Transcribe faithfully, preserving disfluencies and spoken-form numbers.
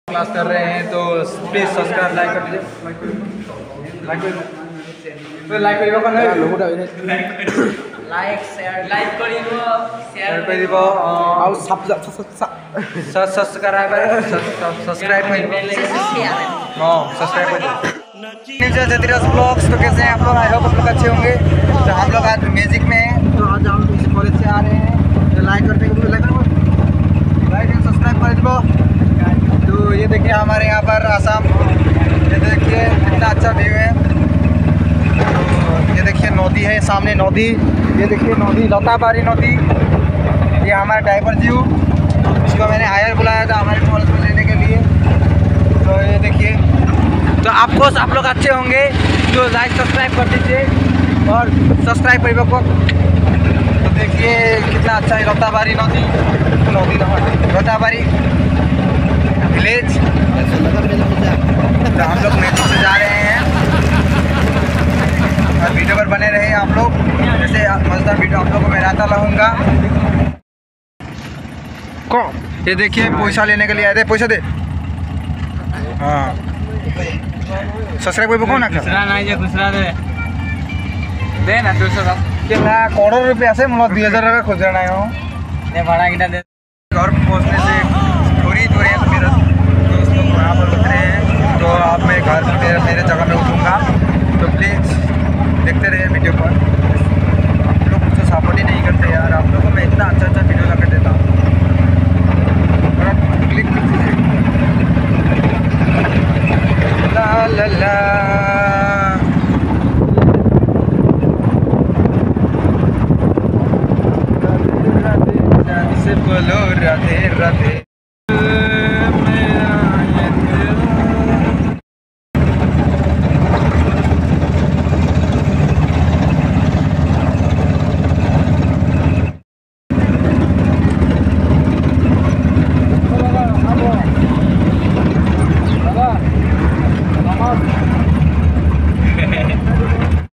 Class कर रहे हैं तो प्लीज सब्सक्राइब लाइक कर दीजिए। लाइक कर लाइक करिबो कन लोगोटा लाइक शेयर लाइक करिबो शेयर करिबो आउ सब्सक्राइब सब्सक्राइब हां सब्सक्राइब करिए। नीचे से तिरस ब्लॉग्स। तो कैसे हैं आप लोग? आई होप आप लोग अच्छे होंगे। तो हम लोग आज म्यूजिक में हैं। तो आज हम इस कॉलेज से आ रहे हैं। तो लाइक करते हैं, लाइक करो, लाइक एंड सब्सक्राइब कर दीजिए। तो ये देखिए हमारे यहाँ पर आसाम, ये देखिए कितना अच्छा व्यू है। तो ये देखिए नदी है, सामने नदी, ये देखिए नदी लताबारी नदी। ये हमारा ड्राइवर जी, इसको मैंने हायर बुलाया था हमारे कॉलेज में लेने के लिए। तो ये देखिए, तो आपको आप लोग अच्छे होंगे तो लाइक सब्सक्राइब कर दीजिए और सब्सक्राइब करिए को। तो देखिए कितना अच्छा है लताबारी नदी, नदी लताबारी विलेज। तो हम लोग मैजिक से जा रहे हैं और वीडियो पर बने रहे आप लोग। जैसे मजेदार वीडियो आप लोगों को मैं लाता रहूँगा। कौन ये देखिए पैसा लेने के लिए आए थे, पैसा दे। हाँ सब्सक्राइब करिबो कौन खुसरा नहीं जे खुसरा दे दे ना दो सौ का केला करोड़ रुपया से मतलब दो हज़ार का खुसरा नहीं हो दे भाड़ा कितना दे। घर पहुँचने से थोड़ी दूर है। तो मेरा दोस्त लोग वहाँ पर उतरे हैं। तो आप मैं घर मेरे मेरे जगह में उतरूँगा। तो प्लीज़ देखते रहिए वीडियो पर। आप लोग मुझे सपोर्ट ही नहीं करते यार। आप लोगों को मैं इतना अच्छा अच्छा वीडियो लगा देता हूँ। क्लिक ला ला ला से बोलो राधे राधे।